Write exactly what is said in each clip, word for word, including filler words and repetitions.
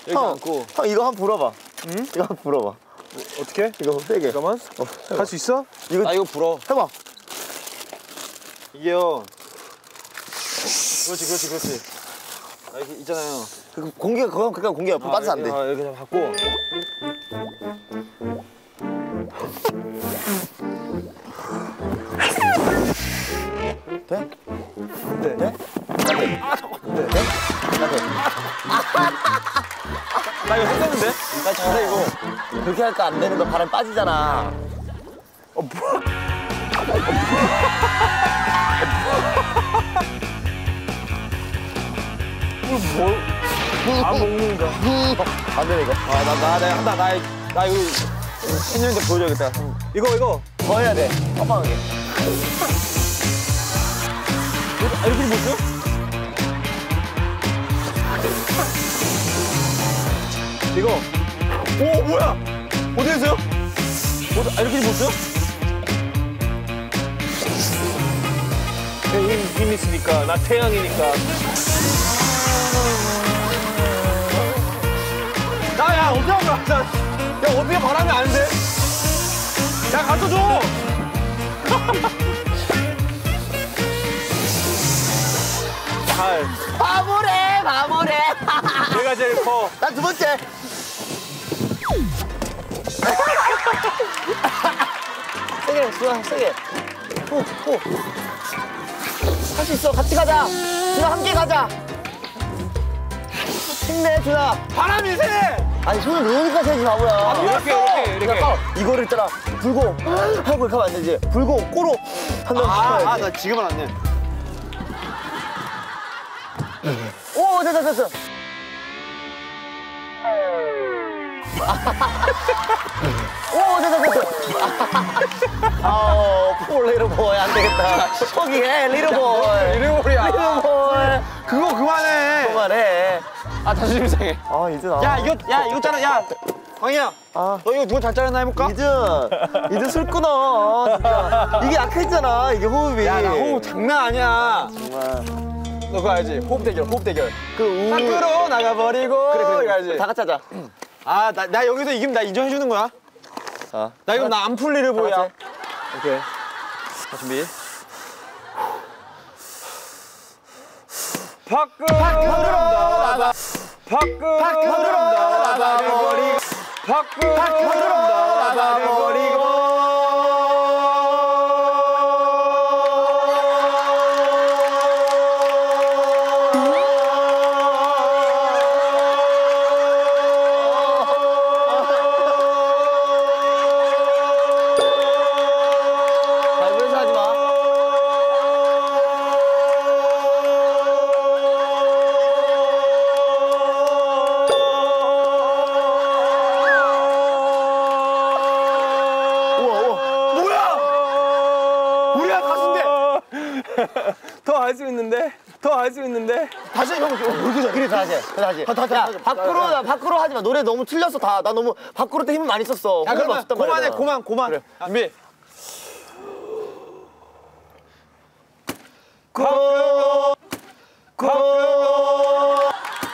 형, 안고. 형 이거 한번 불어봐. 응? 이거 한번 불어봐. 어떻게? 이거 세게. 잠깐만. 어, 할 수 있어? 이거 아 이거 불어. 해봐. 이게요. 그렇지 그렇지 그렇지. 아 이렇게 있잖아요. 그 공기가 그건 그니까 공기가 옆으로 빠져서 안 돼. 아 이렇게 좀 받고. 돼? 네. 돼? 돼? 아 잠깐. 돼? 돼? 나 돼. 나 이거 했었는데? 나 잘해 이거. 그렇게 할까 안 되는 거 바람 빠지잖아. 어 뭐? 이거 뭘? 안 먹는가? 안 되네 이거. 아나 나 나 한다 나 나 이거 팬님한테 보여줘야겠다. 이거 이거 더 해야 돼. 뻔뻔하게. 아 이렇게 못 줘? 이거 오 뭐야? 어디 있어요? 어디 아 이렇게 못 줘? 힘, 힘 있으니까 나 태양이니까. 야야 어떻게 하면 안 돼? 야 어떻게 바람이 안 돼? 야 갖다 줘. 잘. 바보래 바보래. 내가 제일 커. 난 두 번째. 세게 준아 세게. 호 호. 할 수 있어. 같이 가자. 준아 함께 가자. 힘내 준아. 바람이 세. 아니 손을 놓으니까 세지 바보야. 아, 이렇게 이렇게 이렇게. 그러니까 이거를 있잖아. 불고 하고 이렇게 하면 안 되지. 불고 꼬로 한 다음 쳐야지. 아나 지금은 안 돼. 오 됐다 됐어. 오 됐다 됐어. 아우 폴 리르보이 안 되겠다. 포기해 리르보이. 리르보이야. 리르보이. 그거 그만해. 그만해. 아 자존심 상해. 아 이준 아. 야 이거 야 이거 짜라 야. 광희야. 아. 너 이거 누가 잘 짜렸나 해볼까? 이준 이준 술 끊어 진짜. 이게 약했잖아 이게 호흡이. 야 나 호흡 장난 아니야. 정말. 너 그거 알지? 호흡 대결 호흡 대결. 그 우. 밖으로 나가버리고. 그래 그래. 이거 알지? 다 같이 하자. 아 나 나 여기서 이기면 나 인정해 주는 거야. 자. 나 이거 나 안 풀리를 다 보야. 같이. 오케이. 자 준비. 밖으로 나가. 밖으로 나가버리고. 밖으로 나가버리고. 발부에서 하지 마. 우와 우와. 뭐야? 우리가 가수인데. 더 할 수 있는데? 더 할 수 있는데? 다시 형 얼굴 그래 다시 해. 다시. 해. 다시, 야 다시. 밖으로 나 밖으로 하지 마. 노래 너무 틀렸어 다. 나 너무 밖으로 때 힘을 많이 썼어. 야 호흡이 그러면 없었단 말이야. 고만해 고만 고만. 그래. 준비. 밖으로 밖으로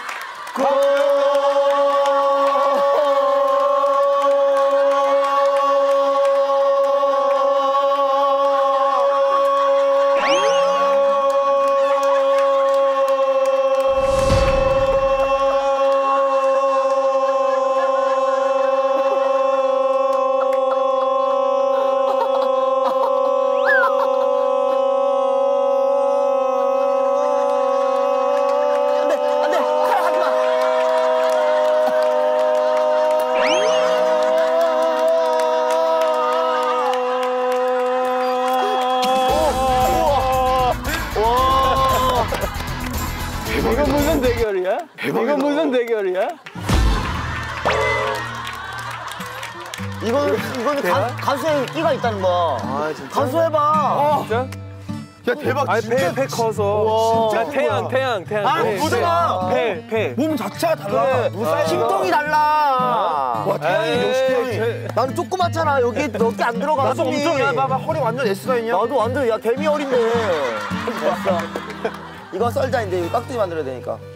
이거 무슨 대결이야? 이거 무슨 대결이야? 이거는 이거는 가, 가수의 끼가 있다는 거야. 아 진짜? 가수 해봐. 진짜? 야 대박. 아니 배, 배 커서. 진짜 야 태양 태양 태양. 아, 배, 보잖아. 배 배. 몸 자체가 달라. 그래. 그래. 심통이 달라. 와 태양이 에이, 역시 태양이. 제- 나는 조그맣잖아. 여기 몇 개 안 들어가. 나도 숨이. 엄청 야 봐봐 허리 완전 S라인이야. 나도 완전 야 개미 어린데. 됐어. 이거 썰자 이제 이거 깍두기 만들어야 되니까.